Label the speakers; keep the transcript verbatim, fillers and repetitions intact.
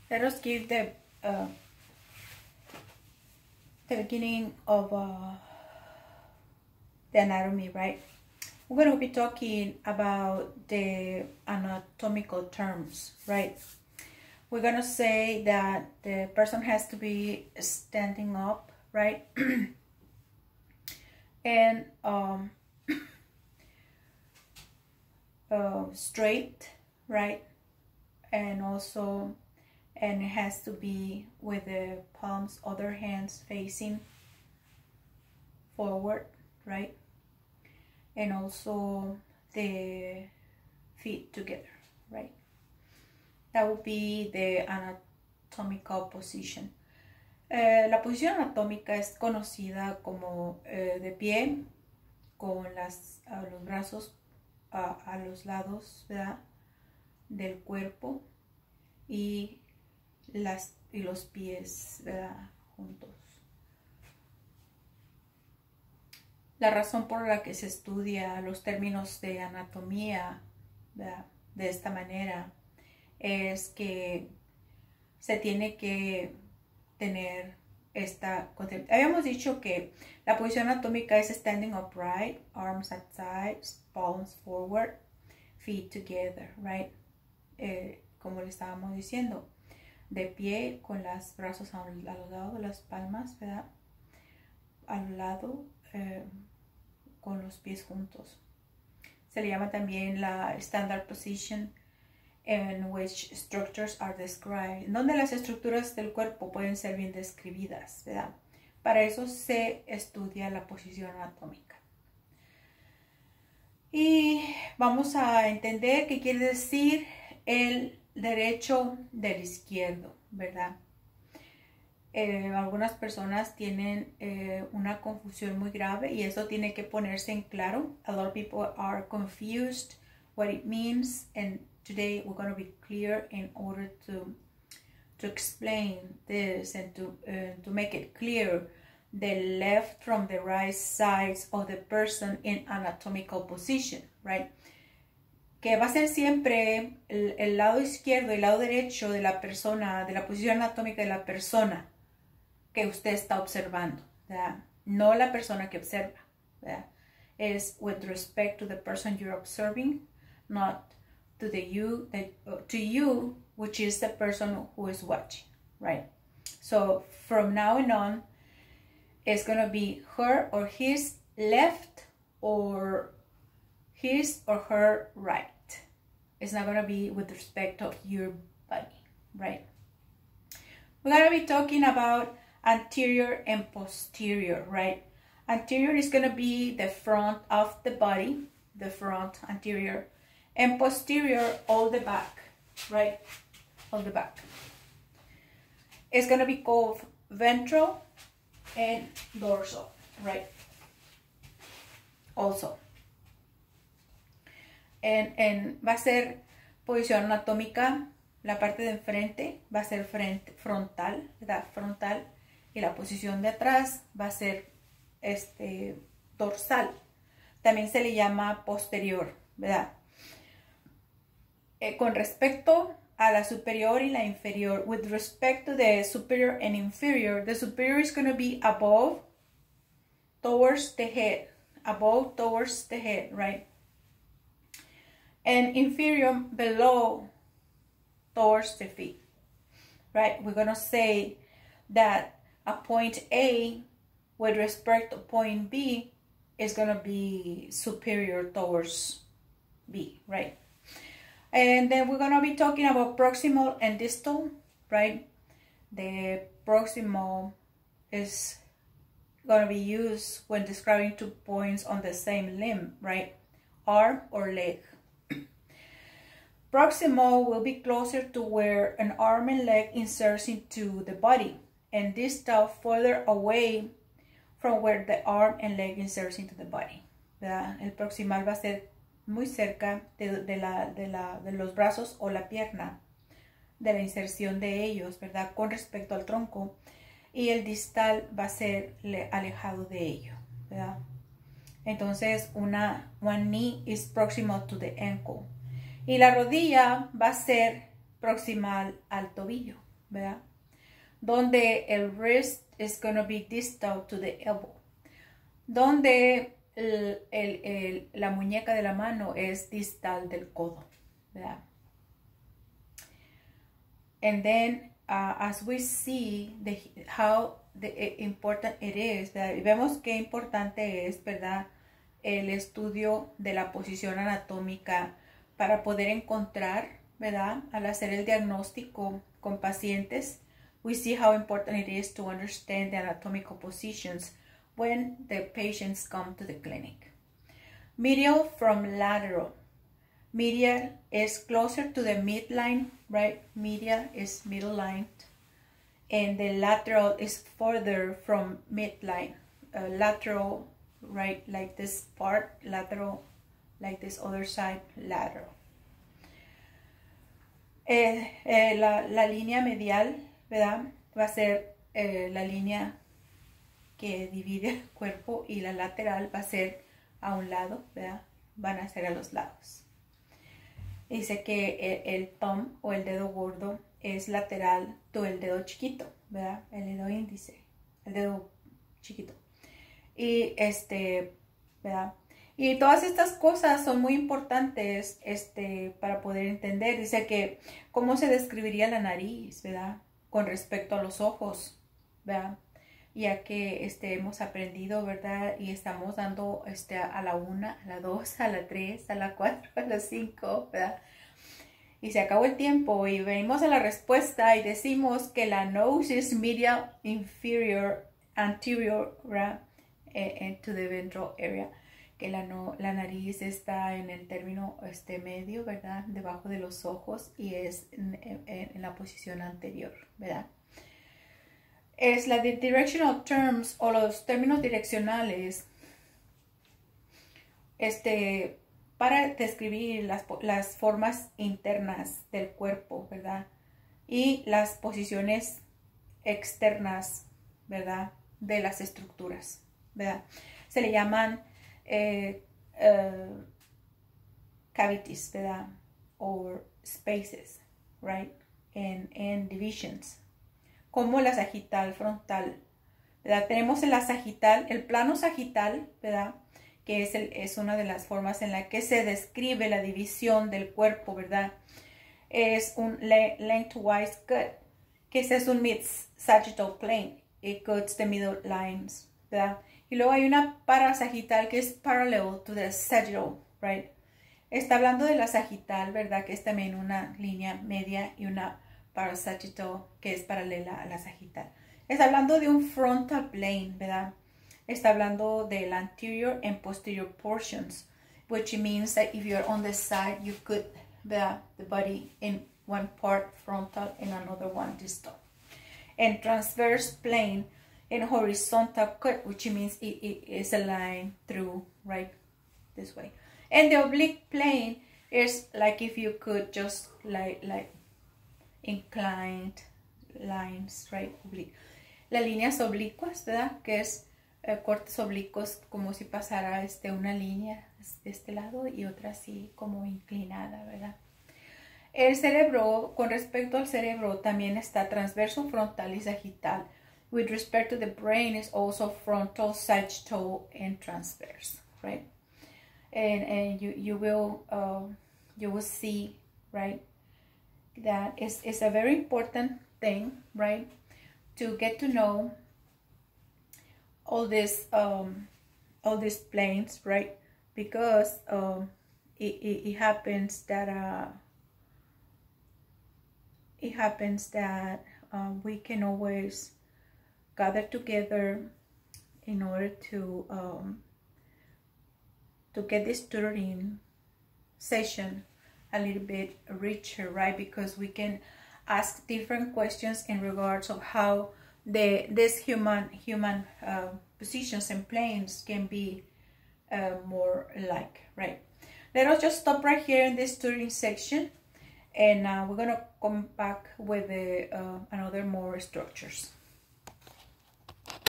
Speaker 1: let us give the uh, the beginning of uh, the anatomy, right? We're going to be talking about the anatomical terms, right? We're going to say that the person has to be standing up, right? and um, uh, straight, right? And also, and it has to be with the palms, other hands facing forward, right? And also the feet together, right? That would be the anatomical position. Eh, la posición anatómica es conocida como eh, de pie, con las, uh, los brazos uh, a los lados, ¿verdad?, del cuerpo y, las, y los pies, ¿verdad?, juntos. La razón por la que se estudia los términos de anatomía, ¿verdad?, de esta manera es que se tiene que tener esta concepción. Habíamos dicho que la posición anatómica es standing upright, arms at sides, palms forward, feet together, right? Eh, como le estábamos diciendo, de pie con los brazos a, un, a los lados de las palmas, ¿verdad?, al lado, eh, con los pies juntos. Se le llama también la standard position, in which structures are described, donde las estructuras del cuerpo pueden ser bien describidas, ¿verdad? Para eso se estudia la posición anatómica. Y vamos a entender qué quiere decir el derecho del izquierdo, ¿verdad? Eh, algunas personas tienen eh, una confusión muy grave y eso tiene que ponerse en claro. A lot of people are confused what it means, and today we're going to be clear in order to to explain this and to uh, to make it clear the left from the right sides of the person in anatomical position, right? Que va a ser siempre el, el lado izquierdo y el lado derecho de la persona, de la posición anatómica de la persona que usted está observando, ¿verdad? No la persona que observa, ¿verdad? Es with respect to the person you're observing, not to the you, the, uh, to you, which is the person who is watching, right? So from now on, it's going to be her or his left or his or her right. It's not going to be with respect of your body, right? We're going to be talking about anterior and posterior, right? Anterior is going to be the front of the body, the front, anterior, and posterior, all the back, right? All the back. It's going to be called ventral and dorsal, right? Also. En, en, va a ser posición anatómica, la parte de enfrente va a ser frente, frontal, ¿verdad? Frontal, y la posición de atrás va a ser este, dorsal. También se le llama posterior, ¿verdad? Eh, con respecto a la superior y la inferior, with respect to the superior and inferior, the superior is going to be above, towards the head, above, towards the head, right? And inferior, below, towards the feet, right? We're going to say that a point A with respect to point B is going to be superior towards B, right? And then we're going to be talking about proximal and distal, right? The proximal is going to be used when describing two points on the same limb, right? Arm or leg. Proximal will be closer to where an arm and leg inserts into the body, and distal further away from where the arm and leg inserts into the body. ¿Verdad? El proximal va a ser muy cerca de, de, la, de, la, de los brazos o la pierna, de la inserción de ellos, ¿verdad?, con respecto al tronco, y el distal va a ser alejado de ello, ¿verdad? Entonces, una one knee is proximal to the ankle. Y la rodilla va a ser proximal al tobillo, ¿verdad? Donde el wrist is going to be distal to the elbow. Donde el, el, el, la muñeca de la mano es distal del codo, ¿verdad? And then uh, as we see the, how the, uh, important it is, ¿verdad? Y vemos qué importante es, ¿verdad?, el estudio de la posición anatómica para poder encontrar, ¿verdad?, al hacer el diagnóstico con pacientes. We see how important it is to understand the anatomical positions when the patients come to the clinic. Medial from lateral. Medial is closer to the midline, right? Medial is middle line. And the lateral is further from midline. Uh, lateral, right, like this part, lateral, like this other side, lateral. Eh, eh, la, la línea medial, ¿verdad?, va a ser eh, la línea que divide el cuerpo, y la lateral va a ser a un lado, ¿verdad? Van a ser a los lados. Dice que el, el thumb o el dedo gordo es lateral to el dedo chiquito, ¿verdad? El dedo índice, el dedo chiquito. Y este, ¿verdad? Y todas estas cosas son muy importantes este, para poder entender. Dice que cómo se describiría la nariz, ¿verdad?, con respecto a los ojos, ¿verdad? Ya que este, hemos aprendido, ¿verdad? Y estamos dando este, a la una, a la dos, a la tres, a la cuatro, a la cinco, ¿verdad? Y se acabó el tiempo y venimos a la respuesta y decimos que la nose is medial inferior anterior, ¿verdad?, eh, to the ventral area. Que la, no, la nariz está en el término este, medio, ¿verdad?, debajo de los ojos, y es en, en, en la posición anterior, ¿verdad? Es la de directional terms o los términos direccionales este, para describir las, las formas internas del cuerpo, ¿verdad? Y las posiciones externas, ¿verdad?, de las estructuras, ¿verdad? Se le llaman eh, uh, cavities, ¿verdad? Or spaces, right? And, and divisions. Como la sagital frontal, ¿verdad? Tenemos la sagital, el plano sagital, ¿verdad?, que es, el, es una de las formas en la que se describe la división del cuerpo, ¿verdad? Es un lengthwise cut, que ese es un mid-sagittal plane. It cuts the middle lines, ¿verdad? Y luego hay una parasagital que es parallel to the sagittal, right? Está hablando de la sagital, ¿verdad?, que es también una línea media, y una parasagittal que es paralela a la sagital. Está hablando de un frontal plane, ¿verdad? Está hablando del anterior and posterior portions, which means that if you're on the side, you could, ¿verdad?, the body in one part frontal and another one distal. And transverse plane and horizontal cut, which means it, it is a line through, right, this way. And the oblique plane is like if you could just like, like inclined lines, right, oblique. Las líneas oblicuas, ¿verdad?, que es eh, cortes oblicuos, como si pasara este, una línea de este lado y otra así como inclinada, ¿verdad? El cerebro, con respecto al cerebro, también está transverso, frontal y sagital. With respect to the brain, is also frontal, sagittal, and transverse, right? And and you you will uh, you will see, right, that is is a very important thing, right, to get to know all this um all these planes, right, because um it, it, it happens that uh it happens that um, we can always gather together in order to um, to get this tutoring session a little bit richer, right? Because we can ask different questions in regards of how the this human human uh, positions and planes can be uh, more alike, right? Let us just stop right here in this tutoring section, and uh, we're gonna come back with the, uh, another more structures.